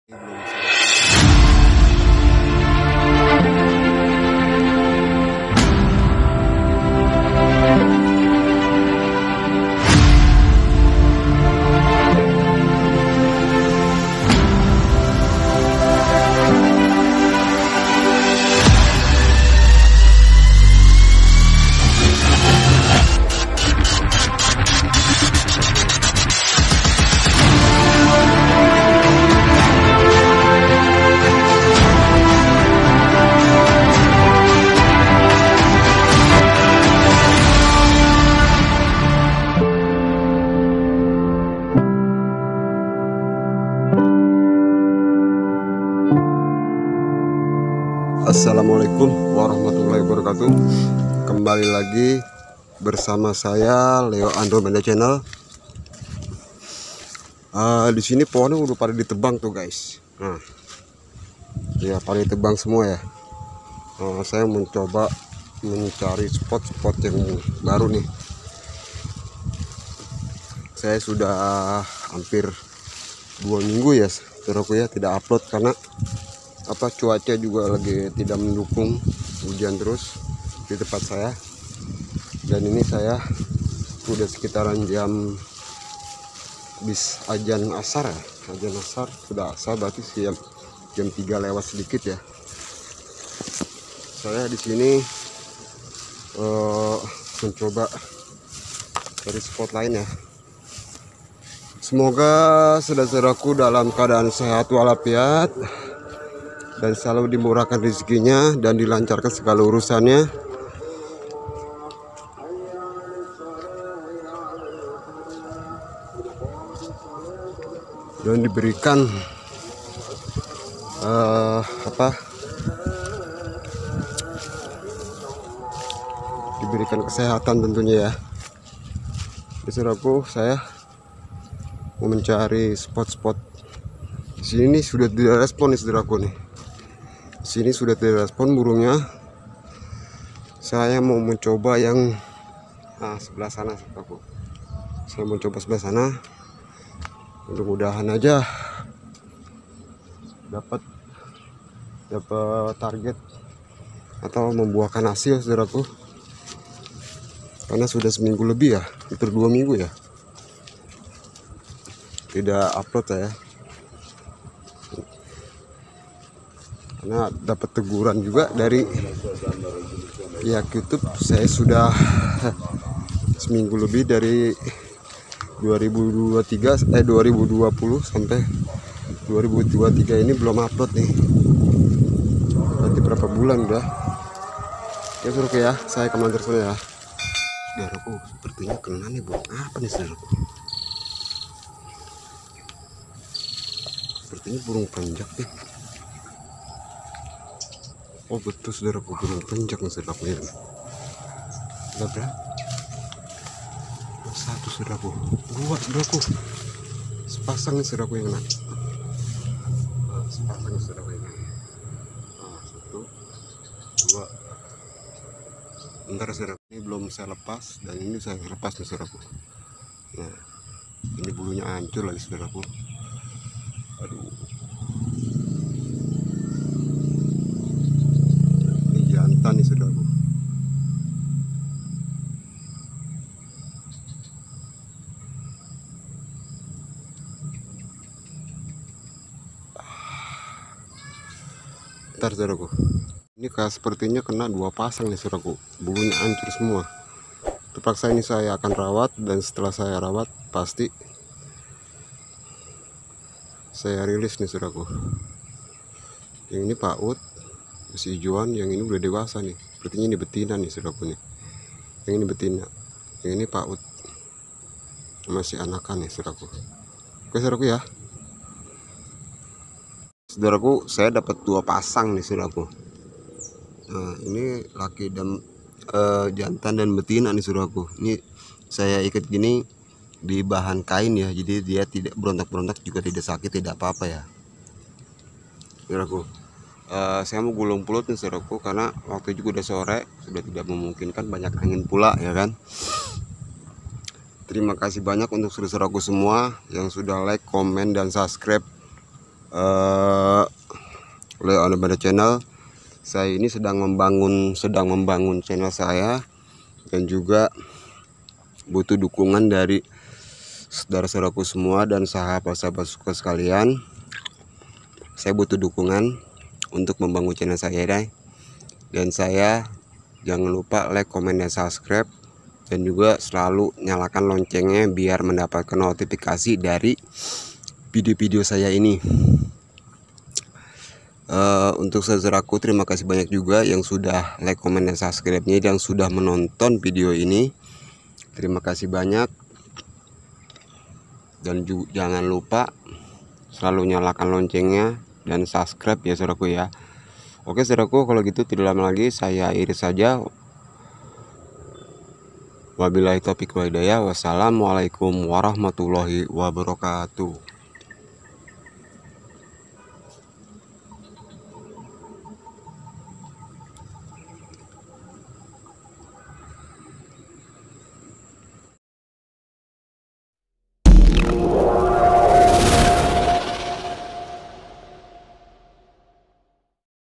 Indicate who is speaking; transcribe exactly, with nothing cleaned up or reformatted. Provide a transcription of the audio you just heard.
Speaker 1: Assalamualaikum warahmatullahi wabarakatuh. Kembali lagi bersama saya Leo Andro Menda Channel. Uh, di sini pohonnya udah pada ditebang tuh guys. Nah, ya pada ditebang semua ya. Uh, saya mencoba mencari spot-spot yang baru nih. Saya sudah hampir dua minggu ya, saudaraku ya, tidak upload karena apa cuaca juga lagi tidak mendukung, hujan terus di tempat saya. Dan ini saya sudah sekitaran jam bis ajan asar ya, ajan asar sudah asar berarti siap jam tiga lewat sedikit ya. Saya di sini uh, mencoba dari spot lain ya. Semoga saudara-saudaraku dalam keadaan sehat walafiat dan selalu dimurahkan rezekinya dan dilancarkan segala urusannya. Dan diberikan uh, apa? Diberikan kesehatan tentunya ya. Saudaraku, saya mau mencari spot-spot. Di sini sudah tidak respon nih saudaraku nih. Sini sudah tidak respon burungnya. Saya mau mencoba yang nah, sebelah sana saudaraku. Saya mau coba sebelah sana. Mudah-mudahan aja dapat dapat target atau membuahkan hasil saudaraku. Karena sudah seminggu lebih ya, hampir dua minggu ya, tidak upload ya. Karena dapat teguran juga dari pihak YouTube. Saya sudah seminggu lebih dari dua ribu dua puluh tiga eh dua ribu dua puluh sampai dua ribu dua puluh tiga ini belum upload nih. Berarti berapa bulan udah? Ya suruh ya, saya kemana terus ya. Saudaraku, sepertinya kena nih burung apa nih saudaraku? Sepertinya burung penjak nih. Oh betul saudaraku, burung penjak nih saudaraku ya. Udah berapa? Satu saudaraku, dua saudaraku, sepasang nih saudaraku yang kena. Sepasang nih saudaraku yang kena. Nah, satu, dua. Bentar saudaraku, ini belum saya lepas dan ini saya lepas nih saudaraku. Nah, ini bulunya hancur lagi saudaraku. Aduh. Jantan nih saudaraku. Bentar saudaraku. Ini kayak sepertinya kena dua pasang nih saudaraku. Bulunya hancur semua. Terpaksa ini saya akan rawat, dan setelah saya rawat pasti saya rilis nih saudaraku. Yang ini paut masih hijauan, yang ini udah dewasa nih. Sepertinya ini betina nih saudaraku nih. Yang ini betina, yang ini paut masih anakan nih saudaraku. Oke saudaraku ya. Saudaraku, saya dapat dua pasang nih saudaraku. Nah, ini laki dan uh, jantan dan betina nih saudaraku. Ini saya ikat gini di bahan kain ya, jadi dia tidak berontak-berontak, juga tidak sakit, tidak apa-apa ya saudaraku. Uh, saya mau gulung pulut nih saudaraku, karena waktu juga udah sore, sudah tidak memungkinkan, banyak angin pula ya kan. Terima kasih banyak untuk saudaraku semua yang sudah like, komen, dan subscribe uh, oleh Onabanda Channel. Saya ini sedang membangun sedang membangun channel saya, dan juga butuh dukungan dari saudara-saudaraku semua dan sahabat-sahabat suka sekalian. Saya butuh dukungan untuk membangun channel saya, deh. Dan saya jangan lupa like, comment, dan subscribe, dan juga selalu nyalakan loncengnya biar mendapatkan notifikasi dari video-video saya ini. Uh, untuk saudaraku, terima kasih banyak juga yang sudah like, comment, dan subscribe-nya, yang sudah menonton video ini. Terima kasih banyak. Dan juga jangan lupa selalu nyalakan loncengnya dan subscribe ya saudaraku ya. Oke saudaraku, kalau gitu tidak lama lagi saya akhiri saja. Wabillahi taufiq wal hidayah. Wassalamualaikum warahmatullahi wabarakatuh.